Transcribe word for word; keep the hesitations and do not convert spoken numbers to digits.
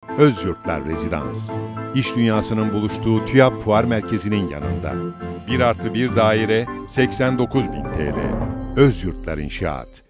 Özyurtlar Rezidans. İş dünyasının buluştuğu TÜYAP Fuar Merkezi'nin yanında. bir artı bir daire seksen dokuz bin T L. Özyurtlar İnşaat.